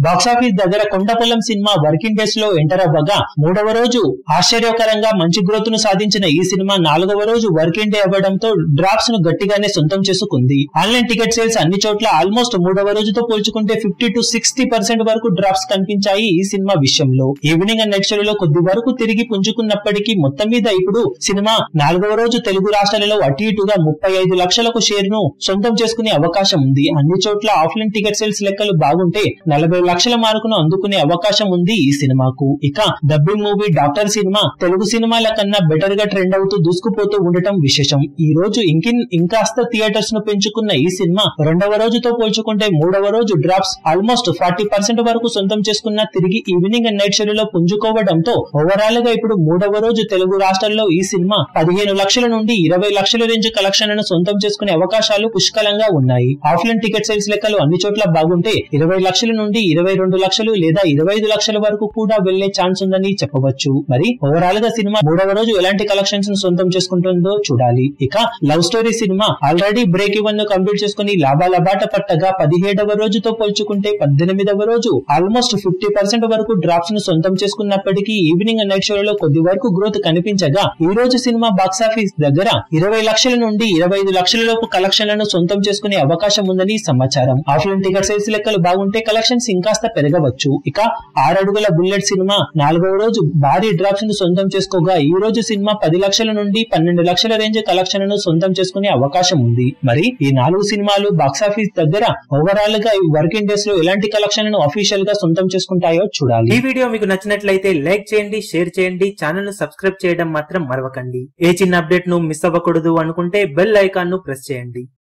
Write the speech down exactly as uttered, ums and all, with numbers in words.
Box office దగ్గర కొండ పొలం సినిమా వర్కింగ్ డేస్ లో ఎంటర్ అవ్వగా మూడవ రోజు ఆశ్చర్యకరంగా మంచి గ్రోత్ ను సాధించిన ఈ సినిమా నాలుగవ రోజు వర్కింగ్ డే అవ్వడంతో డ్రాప్స్ ను గట్టిగానే సొంతం చేసుకుంది. ఆన్లైన్ టికెట్ సేల్స్ అన్ని చోట్ల ఆల్మోస్ట్ మూడవ రోజుతో పోల్చుకుంటే ఫిఫ్టీ టు సిక్స్టీ పర్సెంట్ వరకు డ్రాప్స్ కనిపించాయి ఈ సినిమా విషయంలో. ఈవినింగ్ అండ్ నైట్ షోలలో కొద్ది వరకు తిరిగి పుంజుకున్నప్పటికీ మొత్తం మీద ఇప్పుడు సినిమా నాలుగవ రోజు తెలుగు రాష్ట్రాలలో అటు ఇటుగా ముప్పై ఐదు లక్షలకు షేర్ ను సొంతం చేసుకునే అవకాశం ఉంది. అన్ని చోట్ల ఆఫ్లైన్ టికెట్ సేల్స్ లెక్కలు బాగుంటే నలభై లక్షల మార్కును అందుకునే అవకాశం ఉంది ఈ సినిమాకు. ఇక డబ్బింగ్ మూవీ డాక్టర్ సినిమా తెలుగు సినిమాల కన్నా బెటర్ గా ట్రెండ్ అవుతూ దూసుకుపోతూ ఉండటం విశేషం. ఈ రోజు ఇంకిన్ ఇంకాస్త థియేటర్స్ ను పెంచుకున్న ఈ సినిమా రెండవ రోజుతో పోల్చుకుంటే మూడవ రోజు డ్రాప్స్ ఆల్మోస్ట్ ఫార్టీ పర్సెంట్ వరకు సొంతం చేసుకున్న తిరిగి ఈవినింగ్ అండ్ నైట్ షోలలో పుంజుకోవడంతో ఓవరాల్ గా ఇప్పుడు మూడవ రోజు తెలుగు రాష్ట్రాల్లో ఈ సినిమా పదిహేను లక్షల నుండి ఇరవై లక్షల రేంజ్ కలెక్షన్లను సొంతం చేసుకునే అవకాశాలు పుష్కలంగా ఉన్నాయి. ఆఫ్లైన్ టికెట్ సేల్స్ లెక్కలు అన్ని చోట్ల బాగుంటే ఇరవై లక్షల నుండి ఇరవై రెండు లక్షలు లేదా ఇరవై ఐదు లక్షల వరకు కూడా వెళ్లే ఛాన్స్ ఉందని చెప్పవచ్చు. మరి ఓవరాల్ గా సినిమా మూడవ రోజు ఎలాంటి కలెక్షన్స్ ను సొంతం చేసుకుంటుందో చూడాలి. ఇక love story cinema already break even ను కంప్లీట్ చేసుకుని లాభాల బాట పట్టగా పదిహేడవ రోజుతో పోల్చుకుంటే పద్దెనిమిదవ రోజు ఆల్మోస్ట్ ఫిఫ్టీ పర్సెంట్ వరకు డ్రాప్స్ ను సొంతం చేసుకున్నప్పటికీ ఈవినింగ్ అండ్ నైట్ షోలలో కొద్ది వరకు గ్రోత్ కనిపించగా ఈ రోజు సినిమా బాక్సాఫీస్ దగ్గర ఇరవై లక్షల నుండి ఇరవై ఐదు లక్షల లోపు కలెక్షన్లను సొంతం చేసుకునే అవకాశం ఉందని సమాచారం. ఆఫ్లైన్ టికెట్ సేల్స్ లెక్కలు బాగుంటే కలెక్షన్స్ ఇంకాస్త పెరగవచ్చు. ఇక ఆరడుగుల బుల్లెట్ సినిమా నాలుగవ రోజు భారీ డ్రాప్స్ ను సొంతం చేసుకోగా ఈ రోజు సినిమా పది లక్షల నుండి పన్నెండు లక్షల రేంజ్ కలెక్షన్లను సొంతం చేసుకునే అవకాశం ఉంది. మరి ఈ నాలుగు సినిమాలు బాక్సాఫీస్ దగ్గర ఓవరాల్ గా వర్కింగ్ డేస్ లో ఎలాంటి కలెక్షన్లను అఫీషియల్ గా సొంతం చేసుకుంటాయో చూడాలి. ఈ వీడియో మీకు నచ్చినట్లయితే లైక్ చేయండి, షేర్ చేయండి, ఛానల్ ను సబ్స్క్రైబ్ చేయడం మాత్రం మరవకండి. ఏ చిన్న అప్డేట్ ను మిస్ అవ్వకూడదు అనుకుంటే బెల్ ఐకాన్ ను ప్రెస్ చేయండి.